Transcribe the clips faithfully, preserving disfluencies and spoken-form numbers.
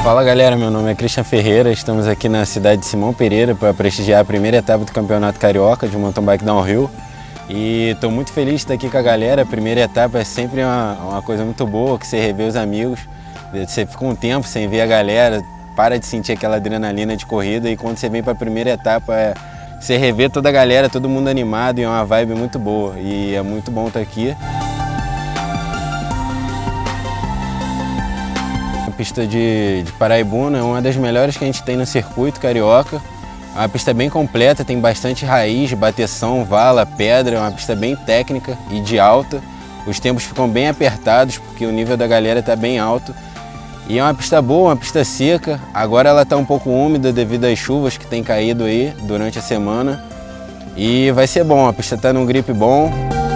Fala galera, meu nome é Christian Ferreira, estamos aqui na cidade de Simão Pereira para prestigiar a primeira etapa do Campeonato Carioca de mountain bike downhill. E estou muito feliz de estar aqui com a galera. A primeira etapa é sempre uma, uma coisa muito boa, que você revê os amigos, você fica um tempo sem ver a galera, para de sentir aquela adrenalina de corrida, e quando você vem para a primeira etapa é, você revê toda a galera, todo mundo animado, e é uma vibe muito boa, e é muito bom estar aqui. A pista de, de Paraibuna é uma das melhores que a gente tem no circuito carioca. É uma pista bem completa, tem bastante raiz, bateção, vala, pedra, é uma pista bem técnica e de alta. Os tempos ficam bem apertados porque o nível da galera está bem alto. E é uma pista boa, uma pista seca. Agora ela está um pouco úmida devido às chuvas que tem caído aí durante a semana. E vai ser bom, a pista está num grip bom.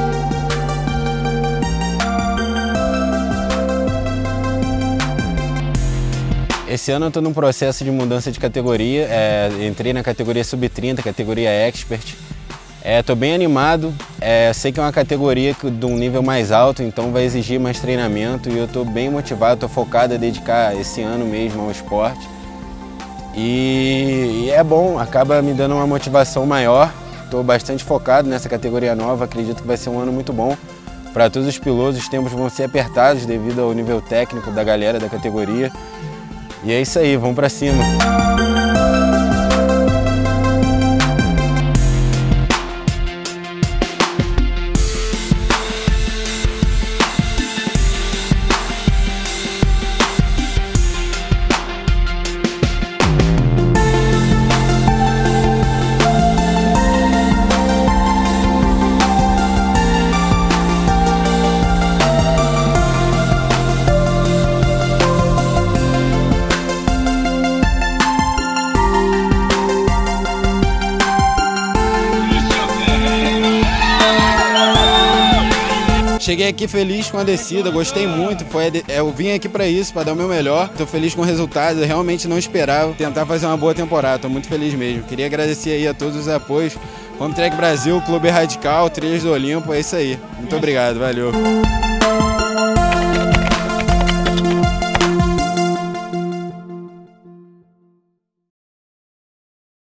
Esse ano eu estou num processo de mudança de categoria, é, entrei na categoria sub trinta, categoria Expert. Estou é, bem animado, é, sei que é uma categoria que, de um nível mais alto, então vai exigir mais treinamento, e eu estou bem motivado, estou focado a dedicar esse ano mesmo ao esporte. E, e é bom, acaba me dando uma motivação maior, estou bastante focado nessa categoria nova, acredito que vai ser um ano muito bom para todos os pilotos. Os tempos vão ser apertados devido ao nível técnico da galera da categoria. E é isso aí, vamos pra cima! Cheguei aqui feliz com a descida, gostei muito, foi, eu vim aqui para isso, para dar o meu melhor. Estou feliz com o resultado, eu realmente não esperava tentar fazer uma boa temporada, estou muito feliz mesmo. Queria agradecer aí a todos os apoios, Home Track Brasil, Clube Radical, Trilhas do Olimpo, é isso aí. Muito obrigado, valeu.